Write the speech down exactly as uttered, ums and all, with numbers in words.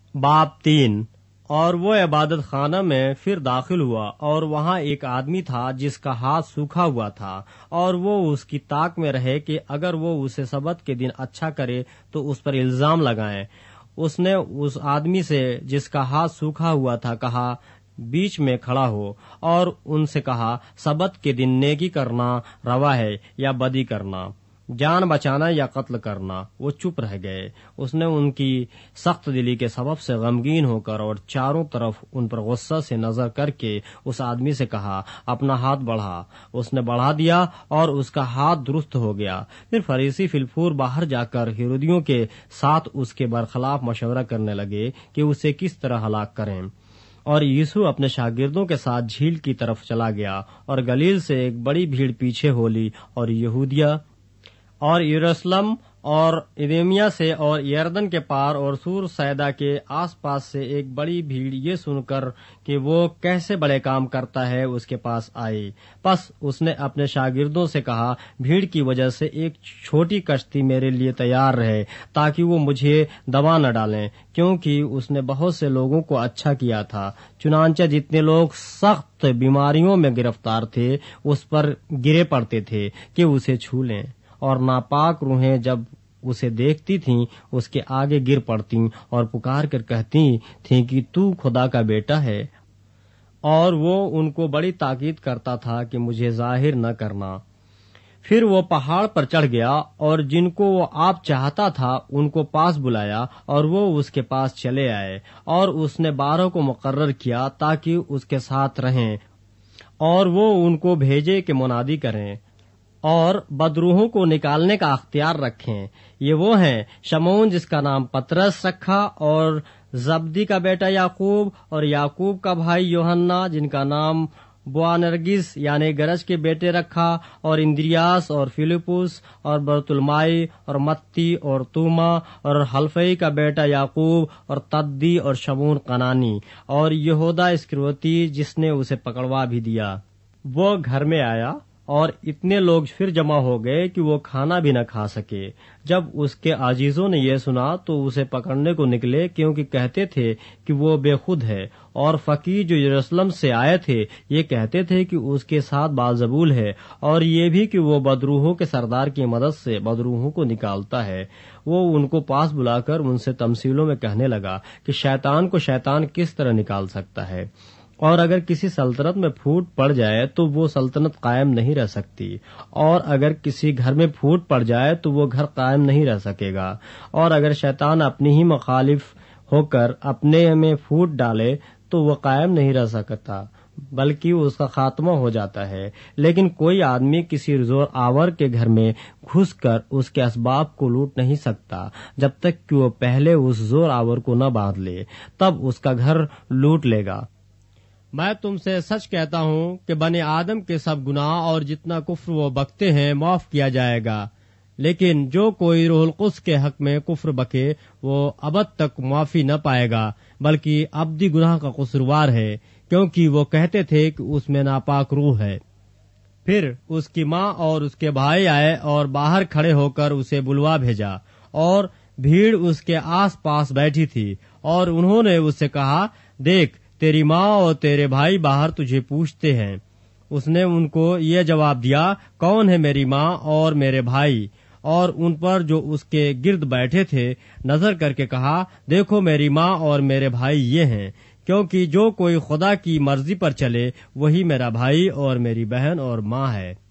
باب تین۔ اور وہ عبادت خانہ میں پھر داخل ہوا، اور وہاں ایک آدمی تھا جس کا ہاتھ سوکھا ہوا تھا، اور وہ اس کی طاق میں رہے کہ اگر وہ اسے سبت کے دن اچھا کرے تو اس پر الزام لگائیں۔ اس نے اس آدمی سے جس کا ہاتھ سوکھا ہوا تھا کہا، بیچ میں کھڑا ہو، اور ان سے کہا، سبت کے دن نیکی کرنا روا ہے یا بدی کرنا، جان بچانا یا قتل کرنا؟ وہ چپ رہ گئے۔ اس نے ان کی سخت دلی کے سبب سے غمگین ہو کر اور چاروں طرف ان پر غصہ سے نظر کر کے اس آدمی سے کہا، اپنا ہاتھ بڑھا۔ اس نے بڑھا دیا اور اس کا ہاتھ درست ہو گیا۔ پھر فریسی فلفور باہر جا کر ہیرودیوں کے ساتھ اس کے برخلاف مشورہ کرنے لگے کہ اسے کس طرح ہلاک کریں۔ اور یسوع اپنے شاگردوں کے ساتھ جھیل کی طرف چلا گیا، اور گلیل سے ایک بڑی بھیڑ پیچھے ہو لی، اور یہودیہ اور یروشلم اور ادومیہ سے اور یردن کے پار اور سور سیدا کے آس پاس سے ایک بڑی بھیڑ یہ سن کر کہ وہ کیسے بڑے کام کرتا ہے اس کے پاس آئی۔ پس اس نے اپنے شاگردوں سے کہا، بھیڑ کی وجہ سے ایک چھوٹی کشتی میرے لیے تیار رہے تاکہ وہ مجھے دبا نہ ڈالیں، کیونکہ اس نے بہت سے لوگوں کو اچھا کیا تھا۔ چنانچہ جتنے لوگ سخت بیماریوں میں گرفتار تھے اس پر گرے پڑتے تھے کہ اسے چھو لیں، اور ناپاک روحیں جب اسے دیکھتی تھیں اس کے آگے گر پڑتیں اور پکار کر کہتی تھیں کہ تو خدا کا بیٹا ہے، اور وہ ان کو بڑی تاکید کرتا تھا کہ مجھے ظاہر نہ کرنا۔ پھر وہ پہاڑ پر چڑھ گیا، اور جن کو وہ آپ چاہتا تھا ان کو پاس بلایا، اور وہ اس کے پاس چلے آئے، اور اس نے بارہ کو مقرر کیا تاکہ اس کے ساتھ رہیں، اور وہ ان کو بھیجے کہ منادی کریں اور بدروحوں کو نکالنے کا اختیار رکھیں۔ یہ وہ ہیں شمعون جس کا نام پترس رکھا، اور زبدی کا بیٹا یعقوب، اور یعقوب کا بھائی یوحنا جن کا نام بوانرگس یعنی گرج کے بیٹے رکھا، اور اندریاس اور فلپس اور برتلمائی اور متی اور توما، اور حلفئی کا بیٹا یعقوب، اور تدی اور شمعون قنانی، اور یہودا اسکریوتی جس نے اسے پکڑوا بھی دیا۔ وہ گھر میں آیا، اور اتنے لوگ پھر جمع ہو گئے کہ وہ کھانا بھی نہ کھا سکے۔ جب اس کے عزیزوں نے یہ سنا تو اسے پکڑنے کو نکلے، کیونکہ کہتے تھے کہ وہ بے خود ہے، اور فقیر جو یروشلم سے آئے تھے یہ کہتے تھے کہ اس کے ساتھ بازبول ہے، اور یہ بھی کہ وہ بدروحوں کے سردار کی مدد سے بدروحوں کو نکالتا ہے۔ وہ ان کو پاس بلا کر ان سے تمثیلوں میں کہنے لگا کہ شیطان کو شیطان کس طرح نکال سکتا ہے، اور اگر کسی سلطنت میں پھوٹ پڑ جائے تو وہ سلطنت قائم نہیں رہ سکتی، اور اگر کسی گھر میں پھوٹ پڑ جائے تو وہ گھر قائم نہیں رہ سکے گا، اور اگر شیطان اپنی ہی مخالف ہو کر اپنے میں پھوٹ ڈالے تو وہ قائم نہیں رہ سکتا، بلکہ اس کا خاتمہ ہو جاتا ہے۔ لیکن کوئی آدمی کسی زور آور کے گھر میں گھس کر اس کے اسباب کو لوٹ نہیں سکتا جب تک کہ وہ پہلے اس زور آور کو نہ باندھ لے، تب اس کا گھر لوٹ لے گا۔ میں تم سے سچ کہتا ہوں کہ بنی آدم کے سب گناہ اور جتنا کفر وہ بکتے ہیں معاف کیا جائے گا، لیکن جو کوئی روح القدس کے حق میں کفر بکے وہ ابد تک معافی نہ پائے گا، بلکہ ابدی گناہ کا قصوروار ہے، کیونکہ وہ کہتے تھے کہ اس میں ناپاک روح ہے۔ پھر اس کی ماں اور اس کے بھائی آئے اور باہر کھڑے ہو کر اسے بلوا بھیجا، اور بھیڑ اس کے آس پاس بیٹھی تھی، اور انہوں نے اس سے کہا، دیکھ تیری ماں اور تیرے بھائی باہر تجھے پوچھتے ہیں۔ اس نے ان کو یہ جواب دیا، کون ہے میری ماں اور میرے بھائی؟ اور ان پر جو اس کے گرد بیٹھے تھے نظر کر کے کہا، دیکھو میری ماں اور میرے بھائی یہ ہیں، کیونکہ جو کوئی خدا کی مرضی پر چلے وہی میرا بھائی اور میری بہن اور ماں ہے۔